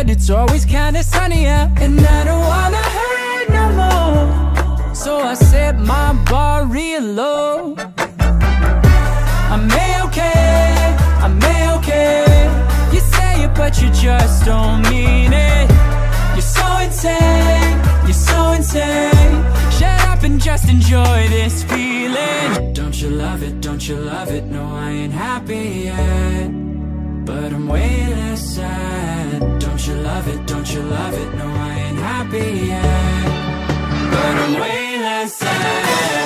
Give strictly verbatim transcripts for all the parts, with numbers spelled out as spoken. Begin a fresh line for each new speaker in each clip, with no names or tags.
but it's always kinda sunny out. And I don't wanna hurt no more, so I set my bar real low. I'm A-okay, I'm A-okay. You say it but you just don't mean it. You're so insane, you're so insane. Shut up and just enjoy this feeling. Don't you love it, don't you love it? No, I ain't happy yet, but I'm way less sad. Don't you love it, don't you love it? No, I ain't happy yet, but I'm way less sad.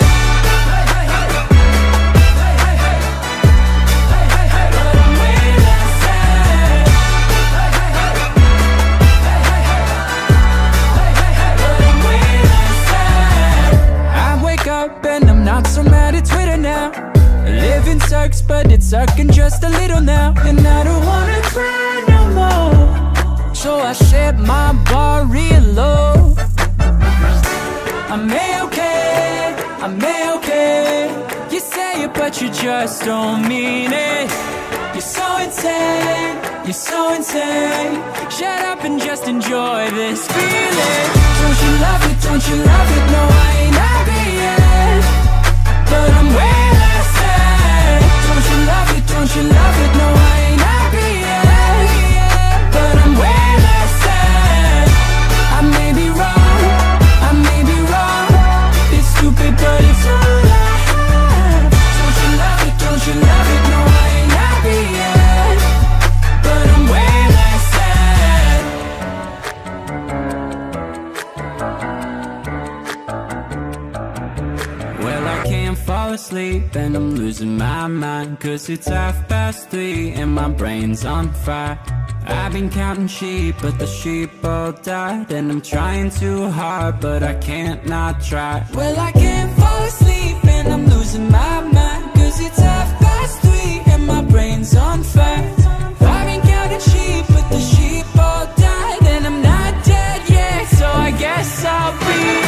And I'm not so mad at Twitter now. Living sucks, but it's sucking just a little now. And I don't wanna cry no more, so I set my bar real low. I'm A-okay, I'm A-okay. You say it but you just don't mean it. You're so insane, you're so insane. Shut up and just enjoy this feeling. Don't you love it, don't you love it? No, I ain't happy yet, but I'm way less sad. Don't you love it, don't you love it? No, I ain't happy yet, but I'm way less sad. I may be wrong, I may be wrong. It's stupid but it's all I have. Don't you love it, don't you love it? No, I ain't happy yet, but I'm way less sad. Well, I can't fall asleep and I'm losing my mind, 'cause it's half past three and my brain's on fire. I've been counting sheep, but the sheep all died. And I'm trying too hard, but I can't not try. Well, I can't fall asleep and I'm losing my mind, 'cause it's half past three and my brain's on fire. I've been counting sheep, but the sheep all died. And I'm not dead yet, so I guess I'll be